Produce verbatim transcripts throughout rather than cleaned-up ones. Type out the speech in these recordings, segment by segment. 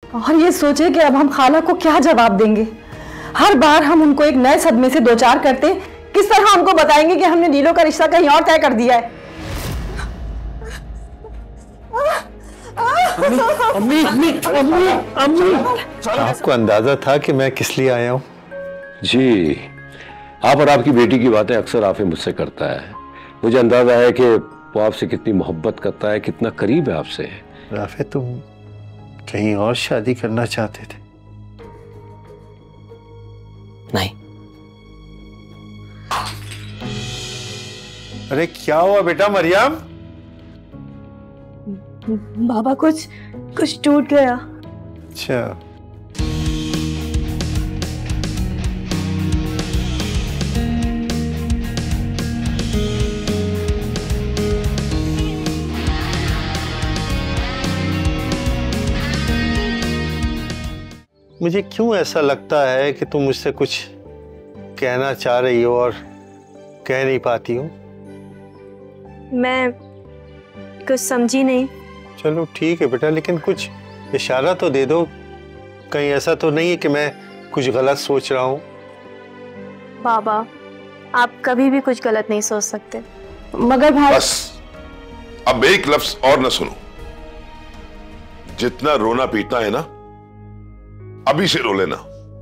और ये सोचे कि अब हम खाला को क्या जवाब देंगे। हर बार हम उनको एक नए सदमे से दो चार करते, किस तरह हमको बताएंगे कि हमने नीलो का रिश्ता कहीं और तय कर दिया है। अम्मी, अम्मी, अम्मी, अम्मी, अम्मी। आपको अंदाजा था कि मैं किस लिए आया हूँ? जी, आप और आपकी बेटी की बातें अक्सर आफे मुझसे करता है। मुझे अंदाजा है कि वो आपसे कितनी मोहब्बत करता है, कितना करीब है आपसे। राफे, तुम कहीं और शादी करना चाहते थे? नहीं। अरे क्या हुआ बेटा मरियम? बाबा कुछ कुछ टूट गया। अच्छा, मुझे क्यों ऐसा लगता है कि तुम मुझसे कुछ कहना चाह रही हो और कह नहीं पाती हो? मैं कुछ समझी नहीं। चलो ठीक है बेटा, लेकिन कुछ इशारा तो दे दो। कहीं ऐसा तो नहीं है कि मैं कुछ गलत सोच रहा हूँ? बाबा, आप कभी भी कुछ गलत नहीं सोच सकते। मगर भाई बस अब एक लफ्ज और न सुनो। जितना रोना पीटना है ना, अभी से रो लेना।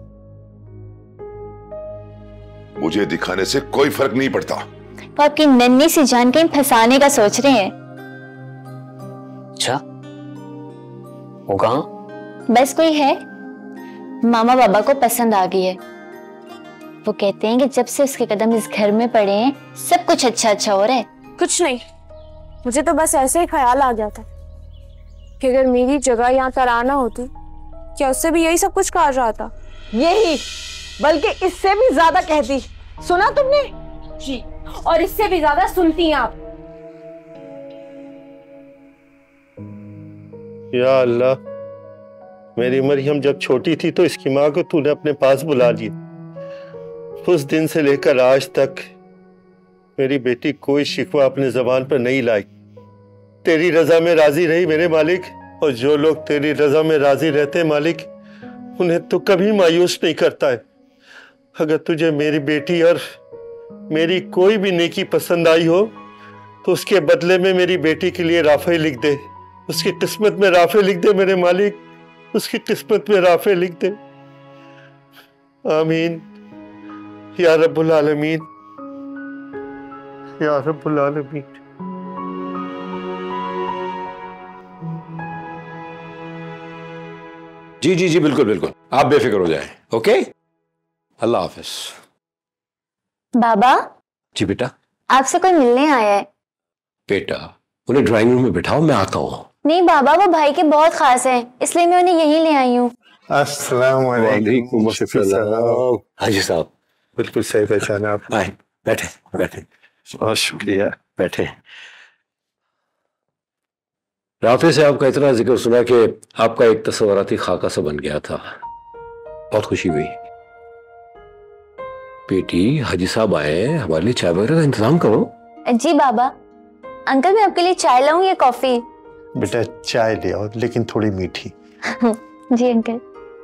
मुझे दिखाने से कोई फर्क नहीं पड़ता। वो आपकी नन्ही सी जान कहीं फंसाने का सोच रहे हैं। अच्छा, वो कहाँ? बस कोई है, मामा बाबा को पसंद आ गई है। वो कहते हैं कि जब से उसके कदम इस घर में पड़े हैं, सब कुछ अच्छा अच्छा हो रहा है। कुछ नहीं, मुझे तो बस ऐसे ही ख्याल आ गया था कि अगर मेरी जगह यहाँ तराना होती, क्या उससे भी यही सब कुछ कहा जाता? यही, बल्कि इससे भी ज्यादा कहती। सुना तुमने? जी, और इससे भी ज्यादा सुनती हैं आप। या अल्लाह, मेरी मरियम जब छोटी थी तो इसकी माँ को तूने अपने पास बुला लिया। उस दिन से लेकर आज तक मेरी बेटी कोई शिकवा अपने जबान पर नहीं लाई। तेरी रजा में राजी रही मेरे मालिक, और जो लोग तेरी रजा में राजी रहते हैं मालिक, उन्हें तो कभी मायूस नहीं करता है। अगर तुझे मेरी बेटी और मेरी कोई भी नेकी पसंद आई हो तो उसके बदले में मेरी बेटी के लिए राफे लिख दे। उसकी किस्मत में राफे लिख दे मेरे मालिक, उसकी किस्मत में राफे लिख दे। आमीन या रब्बुल आलमीन, या रब्बुल आलमीन। जी जी जी, बिल्कुल बिल्कुल, आप बेफिक्र हो जाएं। ओके, अल्लाह हाफिज। बाबा। जी बेटा। आपसे कोई मिलने आया है। बेटा, उन्हें ड्राइंग रूम में बिठाओ, मैं आता हूँ। नहीं बाबा, वो भाई के बहुत खास हैं, इसलिए मैं उन्हें यहीं ले आई हूँ। अस्सलाम वालेकुम शफी साहब। हाजी साहब, बिल्कुल सही पहचाना आप। आए, बैठे बैठे। बहुत शुक्रिया, बैठे। राफे से आपका इतना जिक्र सुना कि आपका एक तस्वराती खाका सा बन गया था, बहुत खुशी हुई। बेटी, हाजी साहब आए, हमारे लिए चाय वगैरह का इंतजाम करो। जी बाबा। अंकल, मैं आपके लिए चाय लाऊं या कॉफी? बेटा चाय ले आओ, लेकिन थोड़ी मीठी। जी अंकल।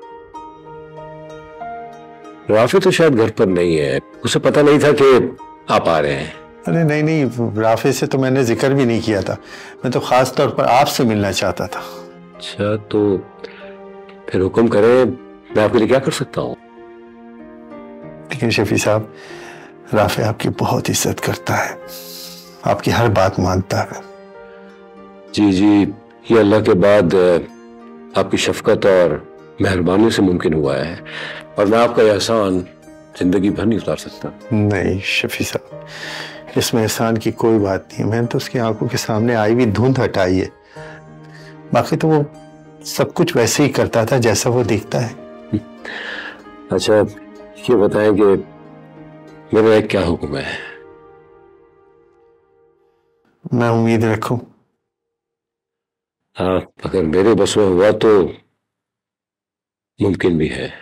राफे तो शायद घर पर नहीं है, उसे पता नहीं था कि आप आ रहे हैं। अरे नहीं नहीं, राफे से तो मैंने जिक्र भी नहीं किया था। मैं तो खास तौर पर आपसे मिलना चाहता था। अच्छा, तो फिर हुक्म करें, मैं आपके लिए क्या कर सकता हूँ? लेकिन शफी साहब, राफे आपकी बहुत इज्जत करता है, आपकी हर बात मानता है। जी जी, ये अल्लाह के बाद आपकी शफकत और मेहरबानी से मुमकिन हुआ है, और मैं आपका एहसान जिंदगी भर नहीं उतार सकता। नहीं शफी साहब, इसमें एहसान की कोई बात नहीं है। मैंने तो उसकी आंखों के सामने आई हुई धुंध हटाई है, बाकी तो वो सब कुछ वैसे ही करता था जैसा वो दिखता है। अच्छा, ये बताएं कि मेरा एक क्या हुक्म है? मैं उम्मीद रखूं। हाँ, अगर मेरे बस में हुआ तो मुमकिन भी है।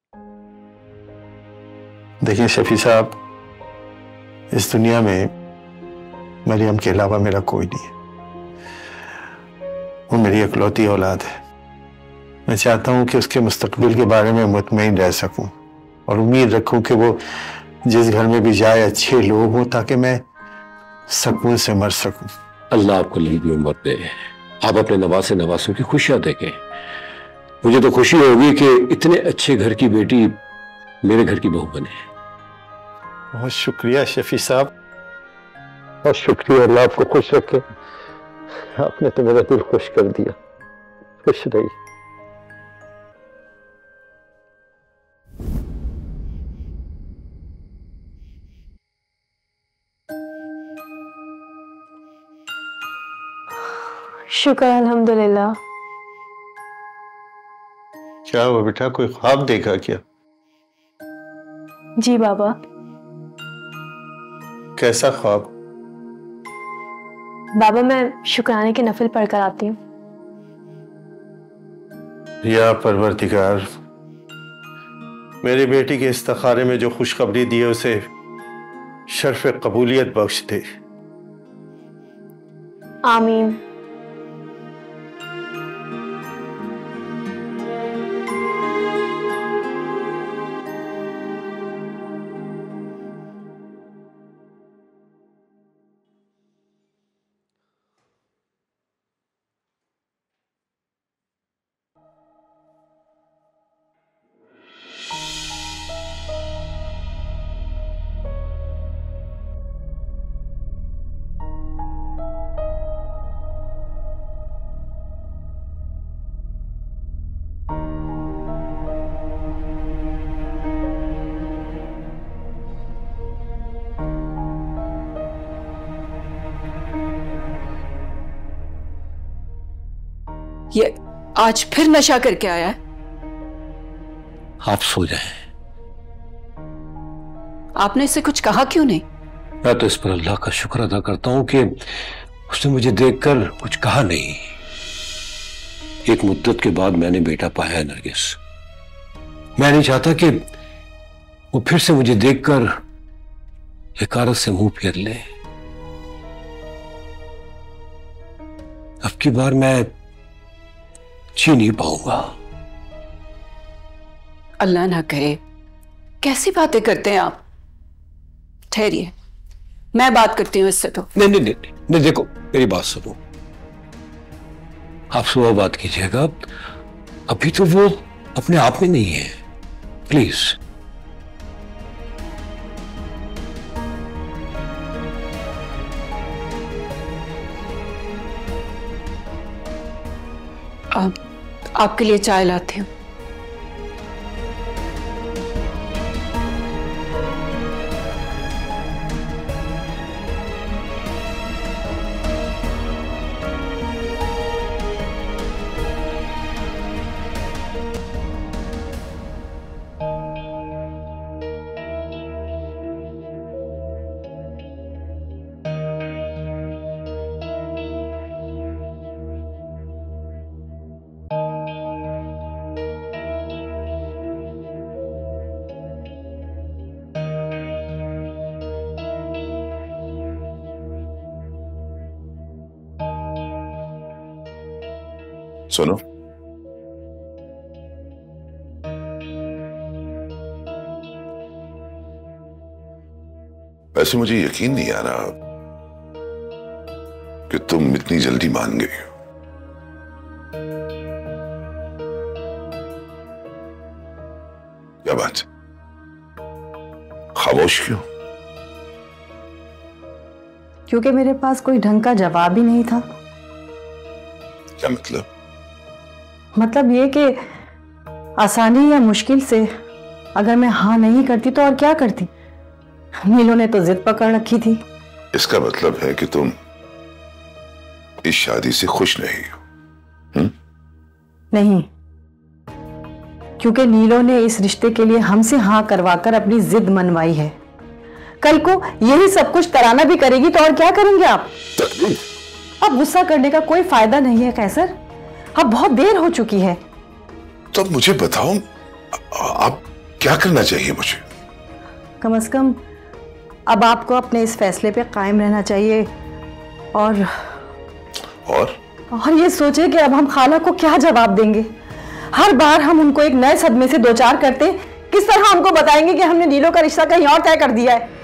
देखिए शफी साहब, इस दुनिया में मरियम के अलावा मेरा कोई नहीं है। वो मेरी इकलौती औलाद है। मैं चाहता हूं कि उसके मुस्तकबिल के बारे में मुतमईन रह सकूं और उम्मीद रखूं कि वो जिस घर में भी जाए अच्छे लोग हों ताकि मैं सुकून से मर सकूं। अल्लाह आपको लंबी उम्र दे, आप अपने नवासे नवासों की खुशियां देखें। मुझे तो खुशी होगी कि इतने अच्छे घर की बेटी मेरे घर की बहू बने। बहुत शुक्रिया शफी साहब, बहुत शुक्रिया। अल्लाह आपको खुश रखे। आपने तो मेरा दिल खुश कर दिया। खुश रहिए। शुक्र अल्हम्दुलिल्लाह। क्या हुआ बेटा, कोई ख्वाब देखा क्या? जी बाबा। कैसा ख्वाब? बाबा मैं शुक्राने के नफिल पढ़कर आती हूँ। या परवरदिगार, मेरी बेटी के इस्तिखारे में जो खुशखबरी दी है उसे शर्फ कबूलियत बख्श दे। आमीन। ये आज फिर नशा करके आया है। आप सो जाएं। आपने इसे कुछ कहा क्यों नहीं? मैं तो इस पर अल्लाह का शुक्र अदा करता हूं कि उसने मुझे देखकर कुछ कहा नहीं। एक मुद्दत के बाद मैंने बेटा पाया है नरगिस। मैं नहीं चाहता कि वो फिर से मुझे देखकर हकारत से मुंह फेर ले। अब की बार मैं जी नहीं पाऊंगा। अल्लाह ना करे। कैसी बातें करते हैं आप? ठहरिए, मैं बात करती हूँ इससे। तो नहीं नहीं नहीं, नहीं देखो मेरी बात सुनो। आप सुबह बात कीजिएगा, अभी तो वो अपने आप में नहीं है। प्लीज। आप, आपके लिए चाय लाती हूँ। सुनो, वैसे मुझे यकीन नहीं आ रहा कि तुम इतनी जल्दी मान गई हो। क्या बात, खामोश क्यों? क्योंकि मेरे पास कोई ढंग का जवाब ही नहीं था। क्या मतलब? मतलब ये कि आसानी या मुश्किल से अगर मैं हाँ नहीं करती तो और क्या करती? नीलू ने तो जिद पकड़ रखी थी। इसका मतलब है कि तुम इस शादी से खुश नहीं हो? हुँ? नहीं, क्योंकि नीलू ने इस रिश्ते के लिए हमसे हाँ करवाकर अपनी जिद मनवाई है। कल को यही सब कुछ तराना भी करेगी तो और क्या करेंगे आप? अब गुस्सा करने का कोई फायदा नहीं है कैसर। अब बहुत देर हो चुकी है। तो मुझे बताओ, आप क्या करना चाहिए मुझे? कम से कम अब आपको अपने इस फैसले पे कायम रहना चाहिए और और और ये सोचे कि अब हम खाला को क्या जवाब देंगे। हर बार हम उनको एक नए सदमे से दो चार करते, किस तरह उनको बताएंगे कि हमने नीलो का रिश्ता कहीं और तय कर दिया है।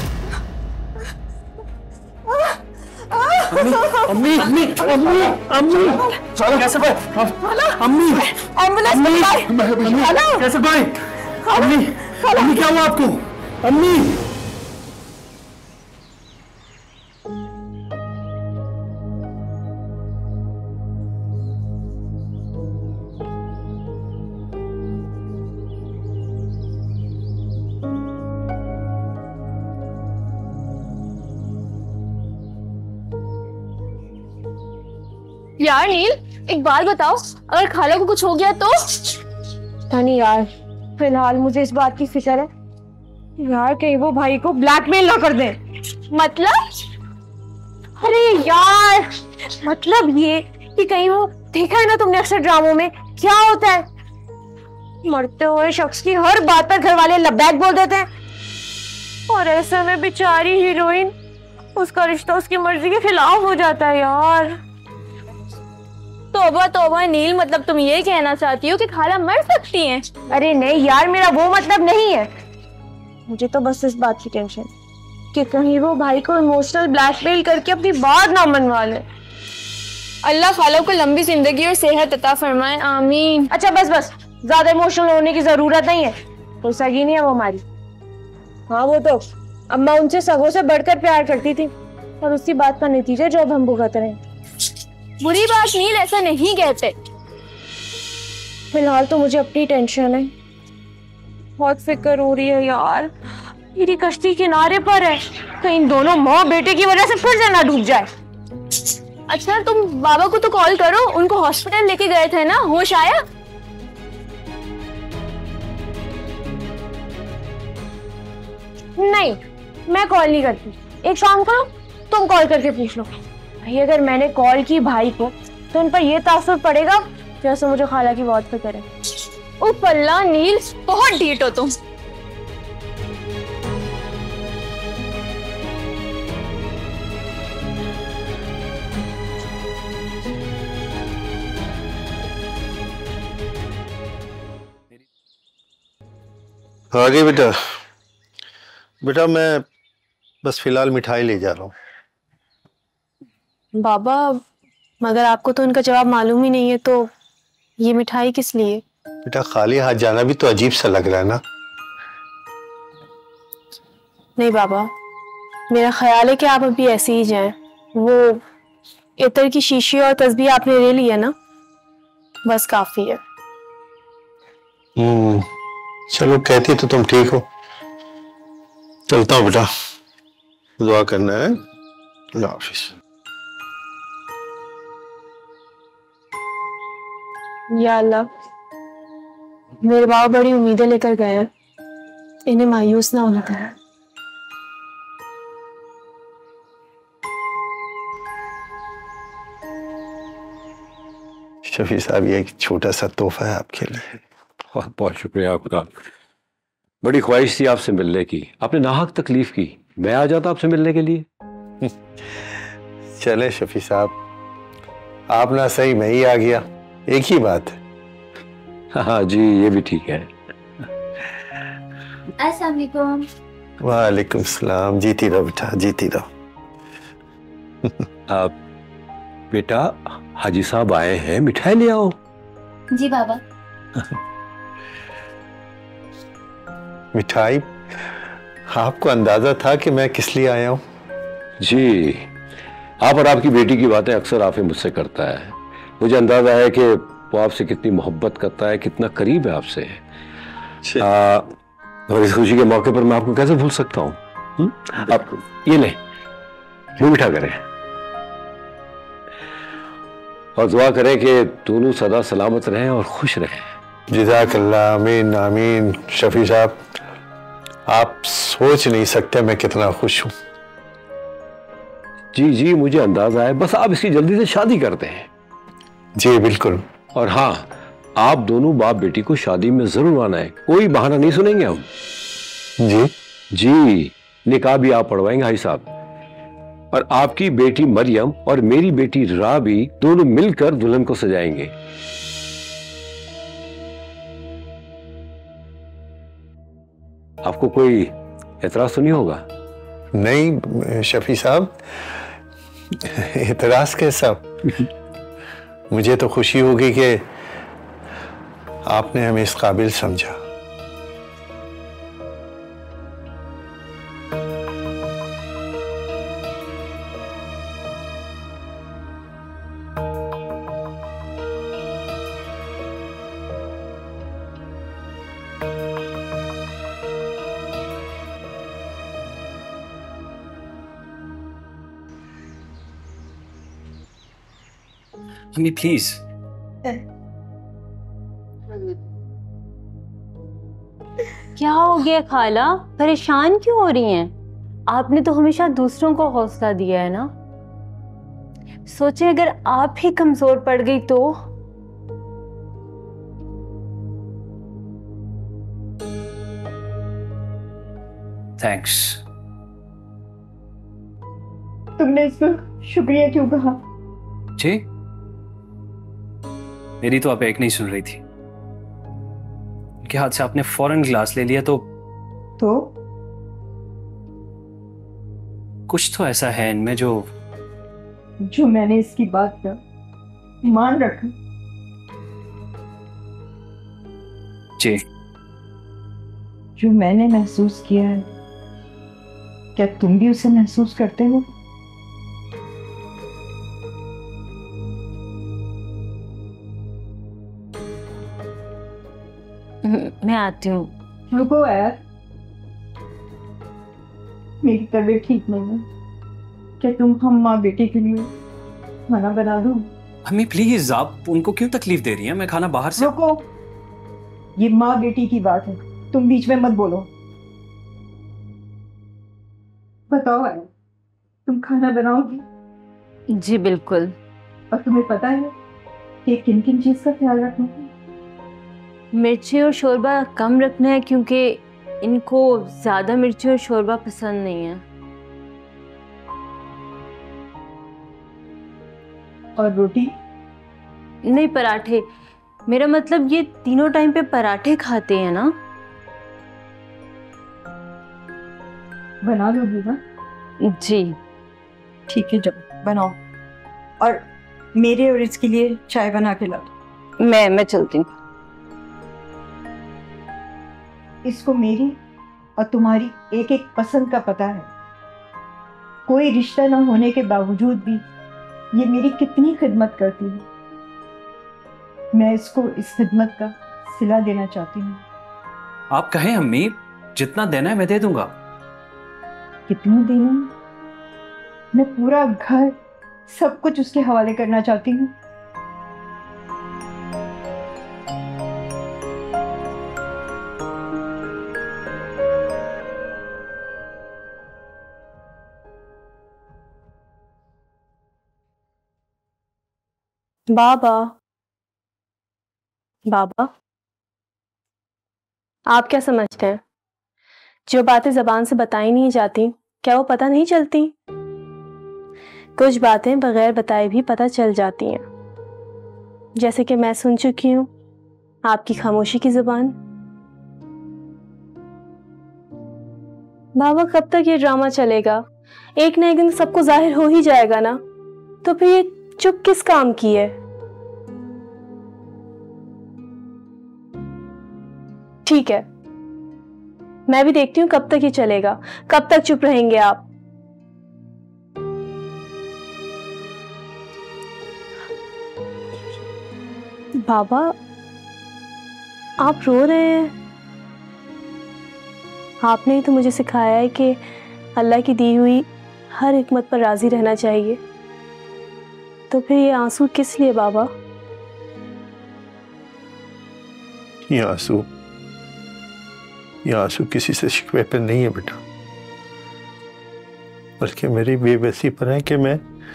अम्मी अम्मी अम्मी अम्मी अम्मी कैसे भाई? अम्मी एम्बुलेंस कैसे भाई? अम्मी अम्मी क्या हुआ आपको? अम्मी यार नील, एक बात बताओ, अगर खाला को कुछ हो गया तो? नहीं यार, फिलहाल मुझे इस बात की फिक्र है यार, कहीं वो भाई को ब्लैकमेल ना कर दे। मतलब? अरे यार, मतलब ये कि कहीं वो, देखा है ना तुमने अक्सर ड्रामों में क्या होता है, मरते हुए शख्स की हर बात पर घर वाले लबैक बोल देते हैं, और ऐसे में बेचारी हीरोइन, उसका रिश्ता उसकी मर्जी के खिलाफ हो जाता है यार। तोबा तोबा नील, मतलब तुम ये कहना चाहती हो कि खाला मर सकती हैं? अरे नहीं यार, मेरा वो मतलब नहीं है। मुझे तो बस इस बात की टेंशन कि कहीं वो भाई को इमोशनल ब्लैकमेल करके अपनी बात ना मनवा ले। अल्लाह खाला को लंबी जिंदगी और सेहत अता फरमाए, आमीन। अच्छा बस बस, ज्यादा इमोशनल होने की जरूरत नहीं है, तो सगी नहीं है वो हमारी। हाँ वो तो अम्मा उनसे सगों से बढ़कर प्यार करती थी, और उसी बात का नतीजा जो अब हम भुगत रहे हैं। बुरी बात नील, ऐसा नहीं कहते। फिलहाल तो मुझे अपनी टेंशन है, बहुत फिक्र हो रही है यार। मेरी कश्ती किनारे पर है, कहीं दोनों माँ बेटे की वजह से फिर से ना डूब जाए। अच्छा तुम बाबा को तो कॉल करो, उनको हॉस्पिटल लेके गए थे ना, होश आया? नहीं, मैं कॉल नहीं करती। एक काम करो, तुम कॉल करके पूछ लो। भाई अगर मैंने कॉल की भाई को, तो उन पर यह तासुर पड़ेगा जैसे मुझे खाला की बहुत फिक्र है। उफ अल्लाह नील, बहुत ढीठ हो तुम। आगे बेटा, बेटा मैं बस फिलहाल मिठाई ले जा रहा हूँ। बाबा, मगर आपको तो उनका जवाब मालूम ही नहीं है, तो ये मिठाई किस लिए? बेटा खाली हाथ जाना भी तो अजीब सा लग रहा है ना। नहीं बाबा, मेरा ख्याल है कि आप अभी ऐसे ही जाएं। वो इतर की शीशी और तस्बीह आपने ले ली है ना, बस काफी है। हम्म, चलो कहती तो तुम ठीक हो। चलता हूँ बेटा, दुआ करना है। अल्लाह हाफिज। या अल्लाह, मेरे बाबा बड़ी उम्मीदें लेकर गए हैं, इन्हें मायूस ना होना था। शफी साहब, ये एक छोटा सा तोहफा है आपके लिए। बहुत बहुत शुक्रिया आपका। बड़ी ख्वाहिश थी आपसे मिलने की, आपने नाहक तकलीफ की, मैं आ जाता आपसे मिलने के लिए। चले शफी साहब, आप ना सही मैं ही आ गया, एक ही बात है। हाँ जी, ये भी ठीक है। अस्सलाम वालेकुम। वालेकुम सलाम। जीती रहो बेटा, जीती रहो। आप बेटा, हाजी साहब आए हैं, मिठाई ले आओ। जी बाबा। मिठाई? आपको अंदाजा था कि मैं किस लिए आया हूँ? जी, आप और आपकी बेटी की बातें अक्सर आपसे मुझसे करता है। मुझे अंदाजा है कि वो आपसे कितनी मोहब्बत करता है, कितना करीब है आपसे। आ, और इस खुशी के मौके पर मैं आपको कैसे भूल सकता हूँ? आप ये ले, मुंह मीठा करें और दुआ करें कि दोनों सदा सलामत रहें और खुश रहें। जज़ाकल्लाह, आमीन आमीन। शफी साहब, आप सोच नहीं सकते मैं कितना खुश हूँ। जी जी, मुझे अंदाजा है, बस आप इसकी जल्दी से शादी करते हैं। जी बिल्कुल। और हाँ, आप दोनों बाप बेटी को शादी में जरूर आना है, कोई बहाना नहीं सुनेंगे हम। जी जी, निकाह भी आप पढ़वाएंगे हाई साहब, और आपकी बेटी मरियम और मेरी बेटी राबी दोनों मिलकर दुल्हन को सजाएंगे। आपको कोई एतराज तो नहीं होगा? नहीं शफी साहब, एतराज कैसा? मुझे तो खुशी होगी कि आपने हमें इस काबिल समझा। Mummy please. क्या हो गया खाला, परेशान क्यों हो रही हैं? आपने तो हमेशा दूसरों को हौसला दिया है ना। सोचे अगर आप ही कमजोर पड़ गई तो। थैंक्स। तुमने इसको शुक्रिया क्यों कहा? जी, मेरी तो आप एक नहीं सुन रही थी। उनके हाथ से आपने फौरन ग्लास ले लिया तो तो कुछ तो ऐसा है इनमें जो जो मैंने इसकी बात का मान रखा। जी, जो मैंने महसूस किया है, क्या तुम भी उसे महसूस करते हो? मैं आती हूँ। रुको यार, मेरी तबीयत ठीक नहीं है। क्या तुम हम माँ बेटे के लिए खाना बना दो? मम्मी प्लीज, आप उनको क्यों तकलीफ दे रही हैं? मैं खाना बाहर से। रुको, ये माँ बेटी की बात है, तुम बीच में मत बोलो। बताओ यार, तुम खाना बनाओगी? जी बिल्कुल। और तुम्हें पता है कि किन किन चीज का ख्याल रखना है? मिर्ची और शोरबा कम रखना है क्योंकि इनको ज्यादा मिर्ची और शोरबा पसंद नहीं है। और रोटी? नहीं, पराठे। मेरा मतलब ये तीनों टाइम पे पराठे खाते हैं ना। बना लोगी ना? जी ठीक है, जब बनाओ। और मेरे और इसके लिए चाय बना के ला दो। मैं मैं चलती हूँ। इसको मेरी और तुम्हारी एक एक पसंद का पता है। कोई रिश्ता न होने के बावजूद भी ये मेरी कितनी खिदमत करती है। मैं इसको इस खिदमत का सिला देना चाहती हूँ। आप कहें अम्मी, जितना देना है मैं दे दूंगा। कितना देना है? मैं पूरा घर सब कुछ उसके हवाले करना चाहती हूँ। बाबा, बाबा, आप क्या समझते हैं? जो बातें जबान से बताई नहीं जाती, क्या वो पता नहीं चलती? कुछ बातें बगैर बताए भी पता चल जाती हैं, जैसे कि मैं सुन चुकी हूं आपकी खामोशी की जुबान। बाबा, कब तक ये ड्रामा चलेगा? एक ना एक दिन सबको जाहिर हो ही जाएगा ना। तो फिर ये चुप किस काम की है? ठीक है, मैं भी देखती हूँ कब तक ये चलेगा। कब तक चुप रहेंगे आप? बाबा, आप रो रहे हैं। आपने ही तो मुझे सिखाया है कि अल्लाह की दी हुई हर हिकमत पर राजी रहना चाहिए। तो फिर ये आंसू किस लिए बाबा? ये आंसू ये आंसू किसी से शिकवे पर नहीं है बेटा, बल्कि मेरी बेबसी पर है कि मैं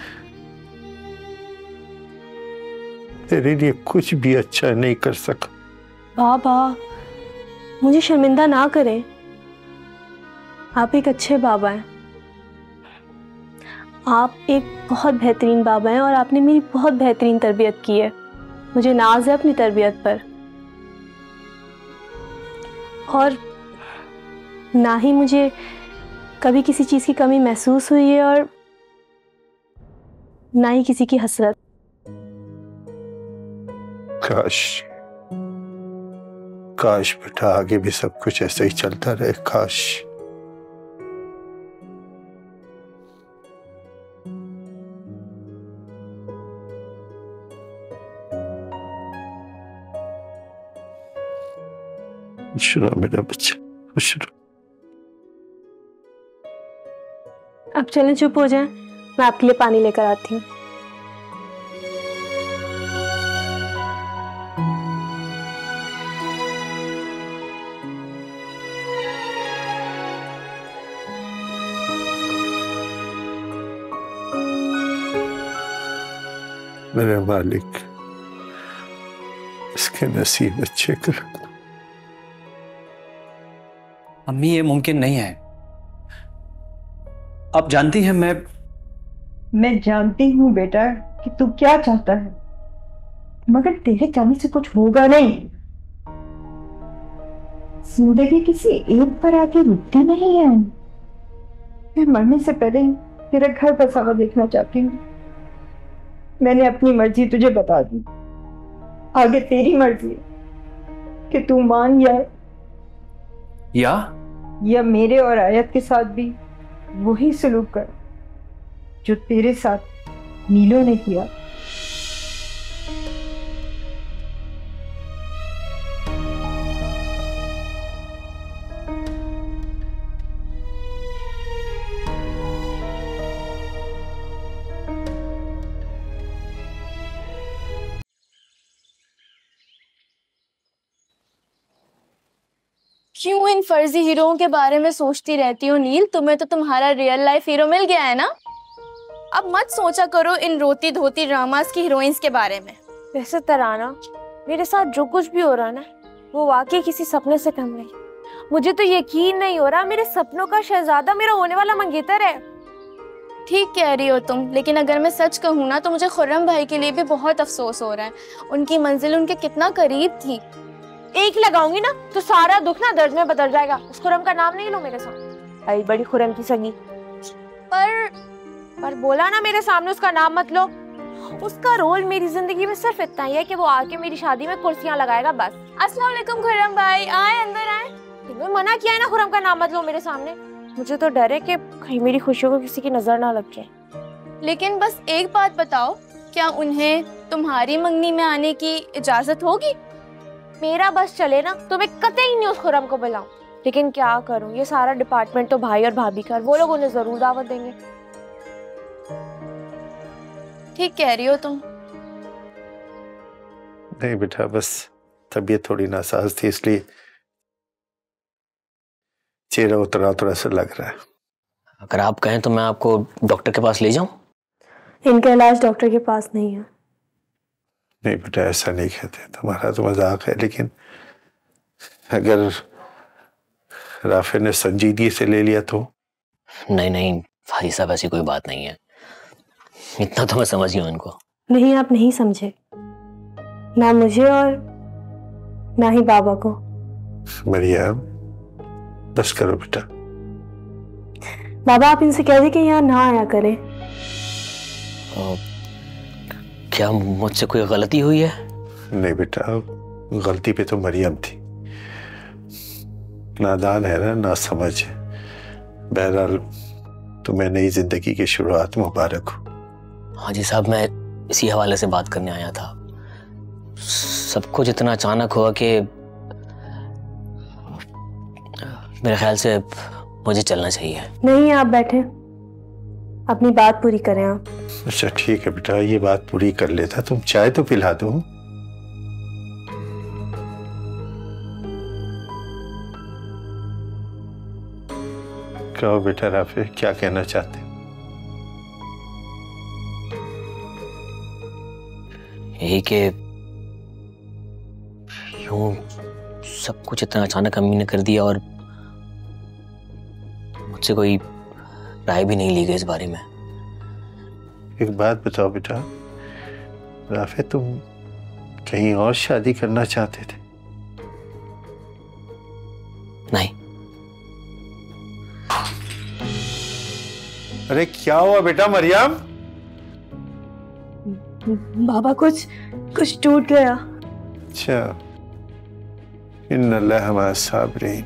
तेरे लिए कुछ भी अच्छा नहीं कर सका। बाबा, मुझे शर्मिंदा ना करें। आप एक अच्छे बाबा हैं। आप एक बहुत बेहतरीन बाबा हैं और आपने मेरी बहुत बेहतरीन तरबियत की है। मुझे नाज है अपनी तरबियत पर। और ना ही मुझे कभी किसी चीज की कमी महसूस हुई है और ना ही किसी की हसरत। काश काश बेटा आगे भी सब कुछ ऐसे ही चलता रहे। काश। खुश रहो मेरा बच्चा, खुश रहो। अब चलें, चुप हो जाएं, मैं आपके लिए पानी लेकर आती हूँ। मेरे मालिक इसके नसीब अच्छे कर। अम्मी ये मुमकिन नहीं है। आप जानती हैं मैं मैं जानती हूँ बेटा कि तू क्या चाहता है, मगर तेरे चाहने से कुछ होगा नहीं। जिंदगी किसी एक पर आके रुकती नहीं है। मैं मरने से पहले तेरा घर बसावा देखना चाहती हूँ। मैंने अपनी मर्जी तुझे बता दी, आगे तेरी मर्जी है कि तू मान या या या मेरे और आयत के साथ भी वही सलूक कर जो तेरे साथ नीलो ने किया। क्यों इन फर्जी हीरोओं के बारे में सोचती रहती हो नील? तुम्हें तो तुम्हारा रियल लाइफ हीरो मिल गया है ना। अब मत सोचा करो इन रोती धोती ड्रामास की हीरोइंस के बारे में। वैसे तराना, मेरे साथ जो कुछ भी हो रहा है ना, वो वाकई किसी सपने से कम नहीं। मुझे तो यकीन नहीं हो रहा मेरे सपनों का शहजादा मेरा होने वाला मंगेतर है। ठीक कह रही हो तुम, लेकिन अगर मैं सच कहूँ ना तो मुझे खुर्रम भाई के लिए भी बहुत अफसोस हो रहा है। उनकी मंजिल उनके कितना करीब थी। एक लगाऊंगी ना तो सारा दुख ना दर्द में बदल जाएगा। उस खुर्रम का नाम नहीं लो मेरे सामने। आई बड़ी खुर्रम की सगी। पर पर बोला ना मेरे सामने उसका नाम मत लो। उसका रोल मेरी जिंदगी में सिर्फ इतना ही है कि वो आके मेरी शादी में कुर्सियां लगाएगा बस। अस्सलाम वालेकुम खुर्रम भाई, आए अंदर आए। तुम्हें मना किया है ना खुर्रम का नाम मत लो मेरे सामने। मुझे तो डर है कि कहीं मेरी खुशियों को किसी की नजर ना लग जाए। लेकिन बस एक बात बताओ, क्या उन्हें तुम्हारी मंगनी में आने की इजाजत होगी? मेरा बस चले ना तो मैं कतई नहीं उस खुर्रम को बुलाऊं। लेकिन क्या करूं, ये सारा डिपार्टमेंट तो भाई और भाभी का, वो लोग उन्हें जरूर दावत देंगे। ठीक कह रही हो तुम। नहीं बेटा, बस तबीयत थोड़ी नासाज थी इसलिए चेहरा उतरा उतरा सा लग रहा है। अगर आप कहें तो मैं आपको डॉक्टर के पास ले जाऊं? इनका इलाज डॉक्टर के पास नहीं है। नहीं बेटा, ऐसा नहीं कहते, तुम्हारा तो मजाक है। लेकिन अगर राफे ने संजीदगी से ले लिया तो? नहीं नहीं भाई साहब, ऐसी कोई बात नहीं है। इतना तो मैं समझ गया उनको। नहीं, आप नहीं समझे, ना मुझे और ना ही बाबा को। मरियम बस करो बेटा। बाबा आप इनसे कह दे कि यहाँ ना आया करें। आ, क्या मुझसे कोई गलती हुई है? नहीं बेटा, गलती पे तो मरियम थी। नादान है ना, ना समझ है। बहरहाल तुम्हें नई जिंदगी की शुरुआत मुबारक हो। हाँ जी साहब, मैं इसी हवाले से बात करने आया था। सब कुछ इतना अचानक हुआ कि मेरे ख्याल से मुझे चलना चाहिए। नहीं, आप बैठे, अपनी बात पूरी करें आप। अच्छा ठीक है बेटा, ये बात पूरी कर लेता। तुम चाय तो पिला दो। कहो बेटा राफे, क्या कहना चाहते हो? यही कि यूं सब कुछ इतना अचानक अम्मी ने कर दिया और मुझसे कोई राय भी नहीं ली गई इस बारे में। एक बात बताओ बेटा, राफे तुम कहीं और शादी करना चाहते थे? नहीं, अरे क्या हुआ बेटा मरियम? बाबा कुछ कुछ टूट गया। अच्छा, इन्नल्लाह मअस साबिरीन।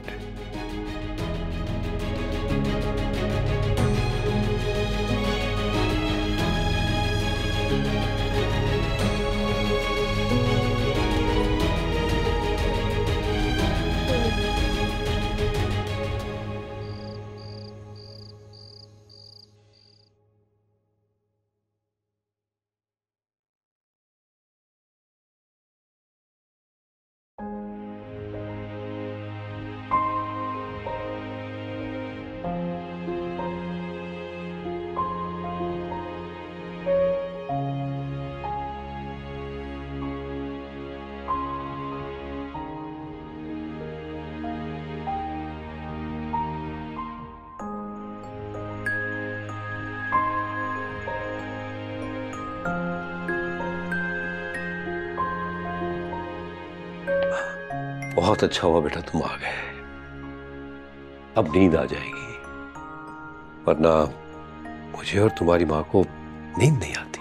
बहुत अच्छा हुआ बेटा तुम आ गए। अब नींद आ जाएगी, वरना मुझे और तुम्हारी माँ को नींद नहीं आती।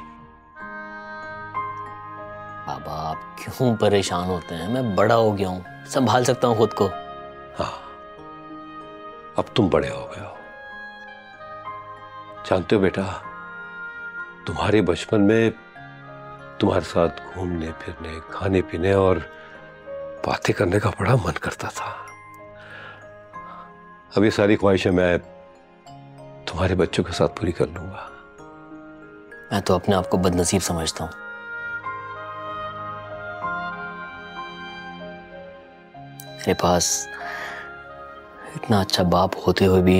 बाबा आप क्यों परेशान होते हैं? मैं बड़ा हो गया हूँ, संभाल सकता हूँ खुद को। हाँ, अब तुम बड़े हो गए हो। जानते हो बेटा, तुम्हारे बचपन में तुम्हारे साथ घूमने फिरने, खाने पीने और बातें करने का बड़ा मन करता था। अब ये सारी ख्वाहिशें मैं तुम्हारे बच्चों के साथ पूरी कर लूंगा। मैं तो अपने आप को बदनसीब समझता हूँ। मेरे पास इतना अच्छा बाप होते हुए भी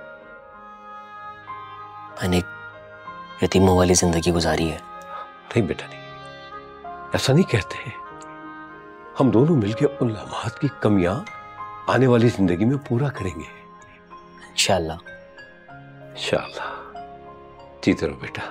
मैंने यतीमों वाली जिंदगी गुजारी है। नहीं बेटा नहीं, ऐसा नहीं कहते। हम दोनों मिलकर उन लम्हात की कमियां आने वाली जिंदगी में पूरा करेंगे इंशाअल्लाह। इंशाअल्लाह। जीते रहो बेटा।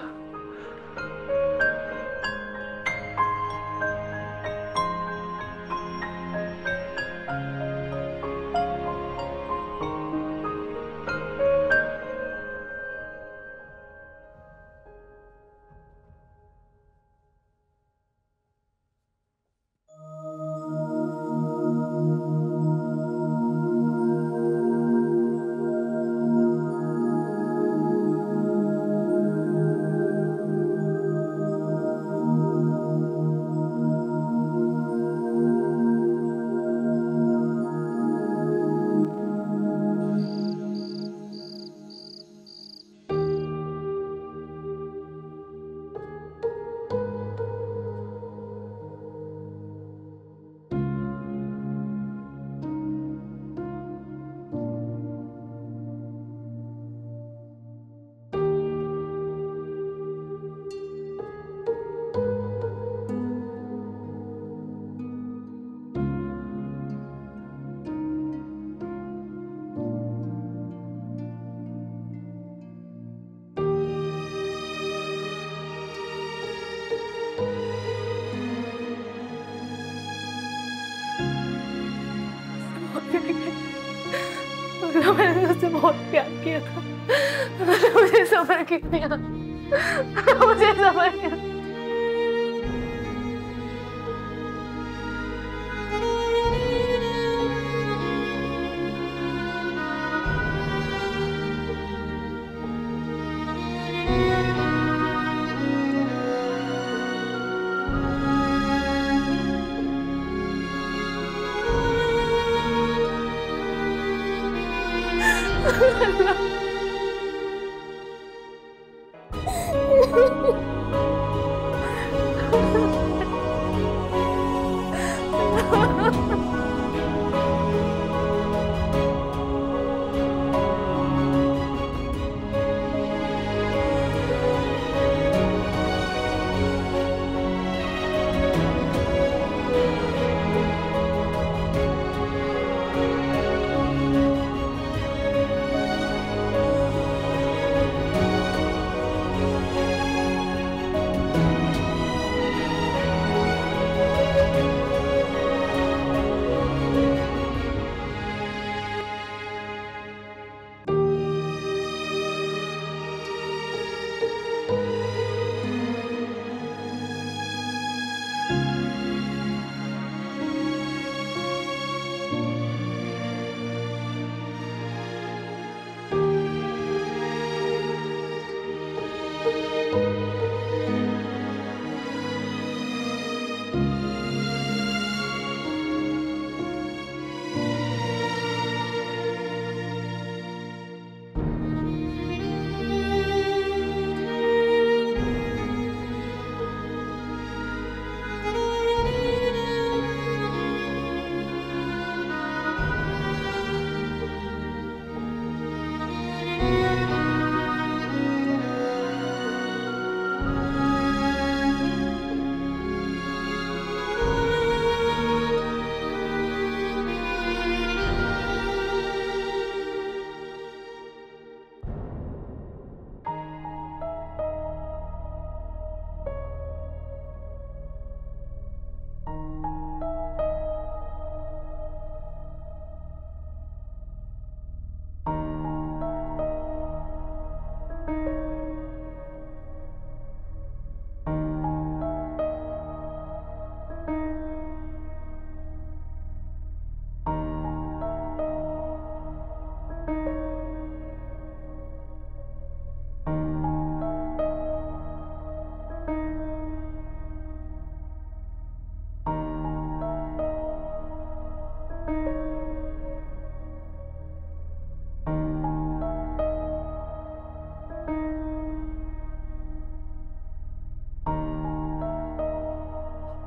मैंने उससे बहुत प्यार किया था, मुझे समझ किया, मुझे समझ किया।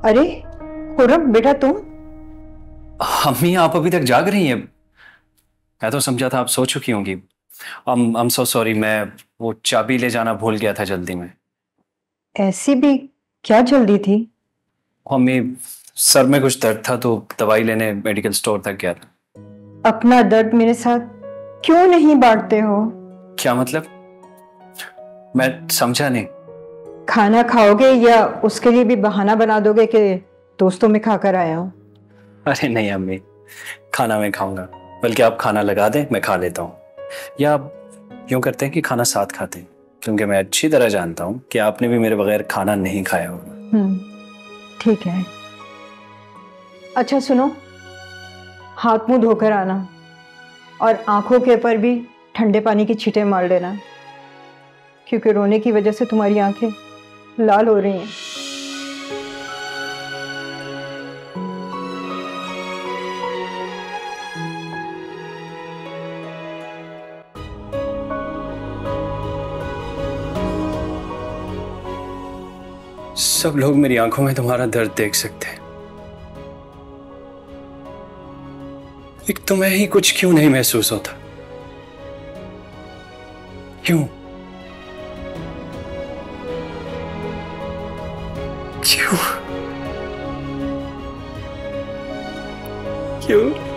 अरे खुर्रम बेटा तुम? अम्मी आप अभी तक जाग रही हैं? मैं तो समझा था आप सो चुकी होंगी। I'm I'm so sorry, मैं वो चाबी ले जाना भूल गया था जल्दी में। ऐसी भी क्या जल्दी थी? अम्मी सर में कुछ दर्द था तो दवाई लेने मेडिकल स्टोर तक गया था। अपना दर्द मेरे साथ क्यों नहीं बांटते हो? क्या मतलब? मैं समझा नहीं। खाना खाओगे या उसके लिए भी बहाना बना दोगे कि दोस्तों में खाकर आया हूँ? अरे नहीं अम्मी, खाना मैं खाऊंगा, बल्कि आप खाना लगा दें मैं खा लेता हूँ, या यूं करते हैं कि खाना साथ खाते हैं, क्योंकि मैं अच्छी तरह जानता हूँ कि आपने भी मेरे बगैर खाना नहीं खाया होगा। हम्म, ठीक है। अच्छा सुनो, हाथ मुंह धोकर आना और आंखों के ऊपर भी ठंडे पानी की छींटे मार लेना, क्योंकि रोने की वजह से तुम्हारी आंखें लाल हो रही हैं। सब लोग मेरी आंखों में तुम्हारा दर्द देख सकते हैं, एक तुम्हें ही कुछ क्यों नहीं महसूस होता? क्यों क्यों क्यों